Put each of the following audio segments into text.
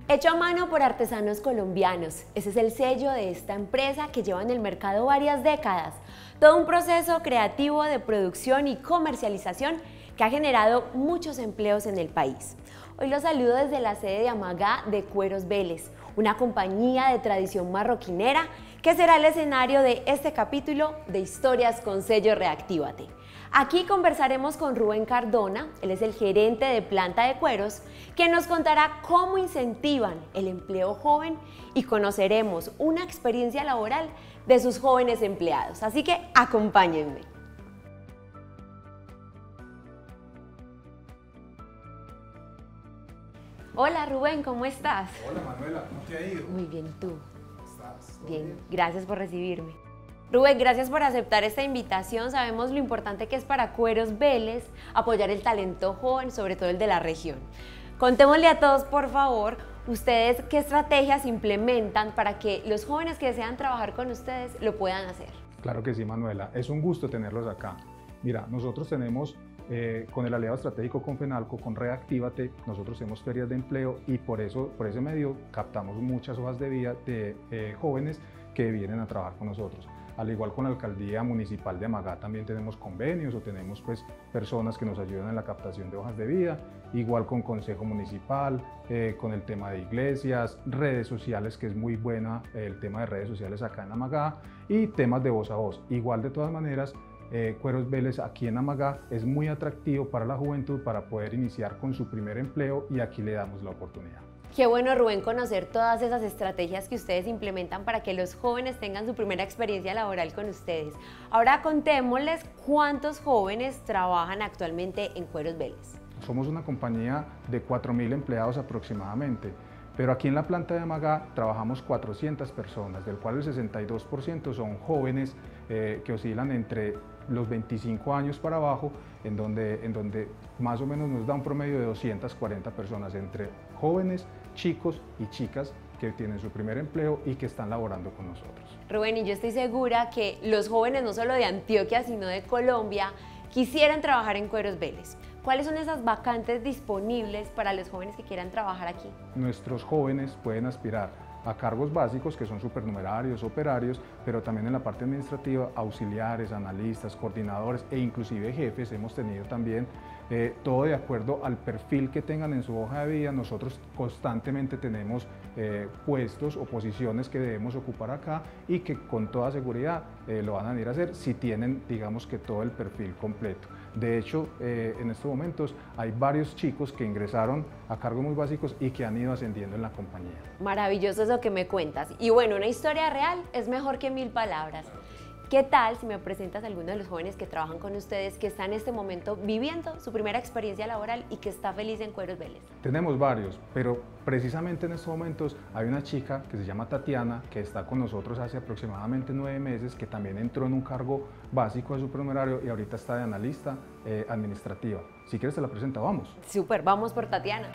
Hecho a mano por artesanos colombianos, ese es el sello de esta empresa que lleva en el mercado varias décadas. Todo un proceso creativo de producción y comercialización que ha generado muchos empleos en el país. Hoy los saludo desde la sede de Amagá de Cueros Vélez, una compañía de tradición marroquinera que será el escenario de este capítulo de Historias con sello Reactívate. Aquí conversaremos con Rubén Cardona, él es el gerente de planta de cueros, que nos contará cómo incentivan el empleo joven y conoceremos una experiencia laboral de sus jóvenes empleados. Así que acompáñenme. Hola Rubén, ¿cómo estás? Hola Manuela, ¿cómo te ha ido? Muy bien, ¿tú? ¿Cómo estás? Bien, gracias por recibirme. Rubén, gracias por aceptar esta invitación. Sabemos lo importante que es para Cueros Vélez apoyar el talento joven, sobre todo el de la región. Contémosle a todos, por favor, ustedes qué estrategias implementan para que los jóvenes que desean trabajar con ustedes lo puedan hacer. Claro que sí, Manuela. Es un gusto tenerlos acá. Mira, nosotros tenemos, con el aliado estratégico con FENALCO, con Reactívate, nosotros hacemos ferias de empleo y por ese medio captamos muchas hojas de vida de jóvenes que vienen a trabajar con nosotros. Al igual con la Alcaldía Municipal de Amagá también tenemos convenios o tenemos personas que nos ayudan en la captación de hojas de vida, igual con Consejo Municipal, con el tema de iglesias, redes sociales, que es muy buena el tema de redes sociales acá en Amagá, y temas de voz a voz. Igual de todas maneras, Cueros Vélez aquí en Amagá es muy atractivo para la juventud para poder iniciar con su primer empleo y aquí le damos la oportunidad. Qué bueno, Rubén, conocer todas esas estrategias que ustedes implementan para que los jóvenes tengan su primera experiencia laboral con ustedes. Ahora contémosles cuántos jóvenes trabajan actualmente en Cueros Vélez. Somos una compañía de 4.000 empleados aproximadamente, pero aquí en la planta de Amagá trabajamos 400 personas, del cual el 62% son jóvenes que oscilan entre los 25 años para abajo, en donde más o menos nos da un promedio de 240 personas entre jóvenes, chicos y chicas que tienen su primer empleo y que están laborando con nosotros. Rubén, y yo estoy segura que los jóvenes no solo de Antioquia, sino de Colombia, quisieran trabajar en Cueros Vélez. ¿Cuáles son esas vacantes disponibles para los jóvenes que quieran trabajar aquí? Nuestros jóvenes pueden aspirar a cargos básicos que son supernumerarios, operarios, pero también en la parte administrativa, auxiliares, analistas, coordinadores e inclusive jefes. Hemos tenido también todo de acuerdo al perfil que tengan en su hoja de vida. Nosotros constantemente tenemos puestos o posiciones que debemos ocupar acá y que con toda seguridad lo van a ir a hacer si tienen, digamos, que todo el perfil completo. De hecho, en estos momentos hay varios chicos que ingresaron a cargos muy básicos y que han ido ascendiendo en la compañía. Maravilloso eso que me cuentas. Y bueno, una historia real es mejor que 1000 palabras. ¿Qué tal si me presentas a alguno de los jóvenes que trabajan con ustedes, que está en este momento viviendo su primera experiencia laboral y que está feliz en Cueros Vélez? Tenemos varios, pero precisamente en estos momentos hay una chica que se llama Tatiana, que está con nosotros hace aproximadamente 9 meses, que también entró en un cargo básico de supernumerario y ahorita está de analista administrativa. Si quieres te la presento, vamos. Súper, vamos por Tatiana.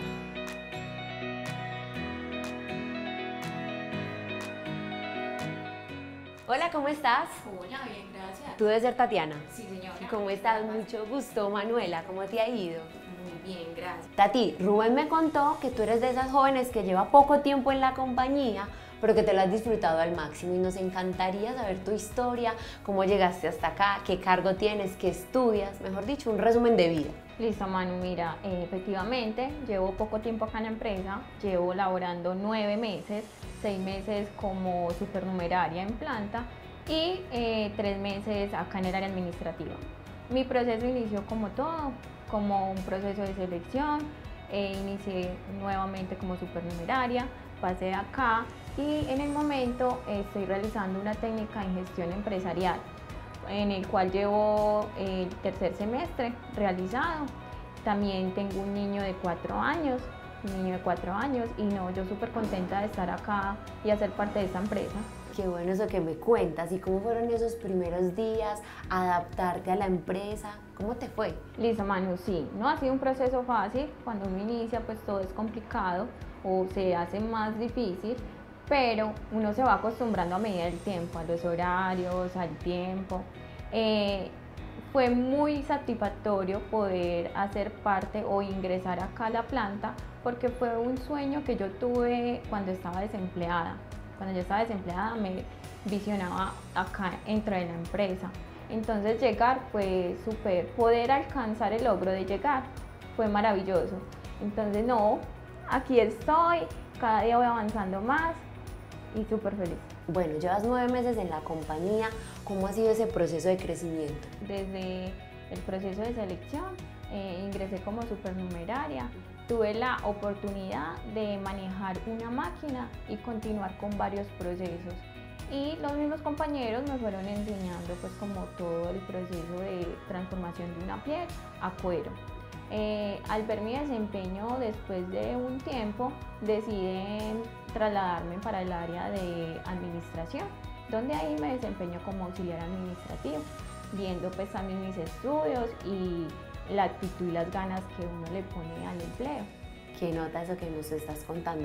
Hola, ¿cómo estás? Hola, bien, gracias. Tú debes ser Tatiana. Sí, señora. ¿Cómo estás? Mucho gusto, Manuela. ¿Cómo te ha ido? Muy bien, gracias. Tati, Rubén me contó que tú eres de esas jóvenes que lleva poco tiempo en la compañía, pero que te lo has disfrutado al máximo y nos encantaría saber tu historia, cómo llegaste hasta acá, qué cargo tienes, qué estudias, mejor dicho, un resumen de vida. Listo, Manu, mira, efectivamente llevo poco tiempo acá en la empresa, llevo laborando 9 meses, 6 meses como supernumeraria en planta y 3 meses acá en el área administrativa. Mi proceso inició como todo, como un proceso de selección, inicié nuevamente como supernumeraria, pasé acá y en el momento estoy realizando una técnica en gestión empresarial, en el cual llevo el tercer semestre realizado. También tengo un niño de 4 años, y no, yo súper contenta de estar acá y hacer parte de esta empresa. Qué bueno eso que me cuentas. ¿Y cómo fueron esos primeros días, adaptarte a la empresa? ¿Cómo te fue? Listo, Manu, sí, no ha sido un proceso fácil. Cuando uno inicia, pues todo es complicado o se hace más difícil, pero uno se va acostumbrando a medida del tiempo, a los horarios, al tiempo. Fue muy satisfactorio poder hacer parte o ingresar acá a la planta porque fue un sueño que yo tuve cuando estaba desempleada. Cuando yo estaba desempleada me visionaba acá dentro de la empresa. Entonces llegar fue súper, poder alcanzar el logro de llegar fue maravilloso. Entonces no, aquí estoy, cada día voy avanzando más y súper feliz. Bueno, llevas 9 meses en la compañía, ¿cómo ha sido ese proceso de crecimiento? Desde el proceso de selección ingresé como supernumeraria, tuve la oportunidad de manejar una máquina y continuar con varios procesos. Y los mismos compañeros me fueron enseñando pues como todo el proceso de transformación de una piel a cuero. Al ver mi desempeño después de un tiempo deciden trasladarme para el área de administración, donde ahí me desempeño como auxiliar administrativo, viendo pues también mis estudios y la actitud y las ganas que uno le pone al empleo. Qué nota eso que nos estás contando.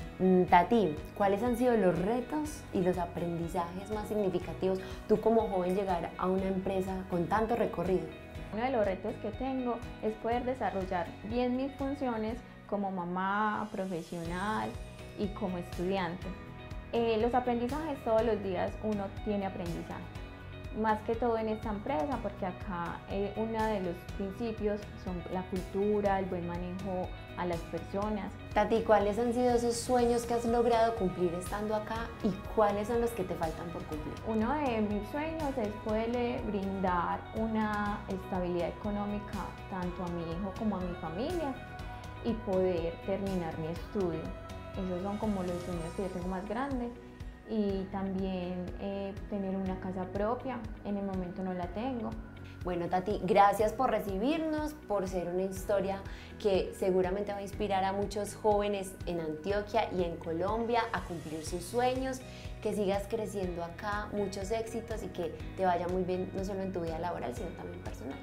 Tati, ¿cuáles han sido los retos y los aprendizajes más significativos tú como joven llegar a una empresa con tanto recorrido? Uno de los retos que tengo es poder desarrollar bien mis funciones como mamá, profesional y como estudiante. Los aprendizajes todos los días uno tiene aprendizaje. Más que todo en esta empresa, porque acá uno de los principios son la cultura, el buen manejo a las personas. Tati, ¿cuáles han sido esos sueños que has logrado cumplir estando acá y cuáles son los que te faltan por cumplir? Uno de mis sueños es poderle brindar una estabilidad económica tanto a mi hijo como a mi familia y poder terminar mi estudio. Esos son como los sueños que yo tengo más grandes. Y también tener una casa propia, en el momento no la tengo. Bueno, Tati, gracias por recibirnos, por ser una historia que seguramente va a inspirar a muchos jóvenes en Antioquia y en Colombia a cumplir sus sueños, que sigas creciendo acá, muchos éxitos y que te vaya muy bien no solo en tu vida laboral, sino también personal.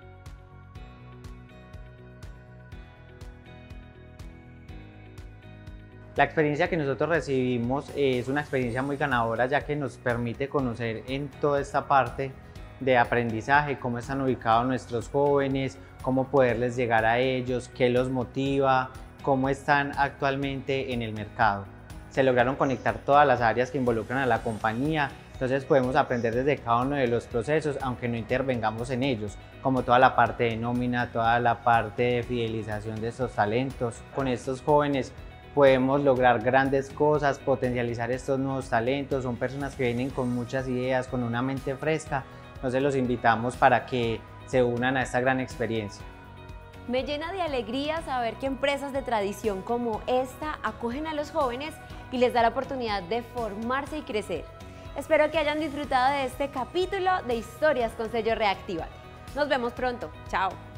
La experiencia que nosotros recibimos es una experiencia muy ganadora, ya que nos permite conocer en toda esta parte de aprendizaje cómo están ubicados nuestros jóvenes, cómo poderles llegar a ellos, qué los motiva, cómo están actualmente en el mercado. Se lograron conectar todas las áreas que involucran a la compañía, entonces podemos aprender desde cada uno de los procesos, aunque no intervengamos en ellos, como toda la parte de nómina, toda la parte de fidelización de estos talentos. Con estos jóvenes podemos lograr grandes cosas, potencializar estos nuevos talentos, son personas que vienen con muchas ideas, con una mente fresca, entonces los invitamos para que se unan a esta gran experiencia. Me llena de alegría saber que empresas de tradición como esta acogen a los jóvenes y les da la oportunidad de formarse y crecer. Espero que hayan disfrutado de este capítulo de Historias con sello Reactívate. Nos vemos pronto. Chao.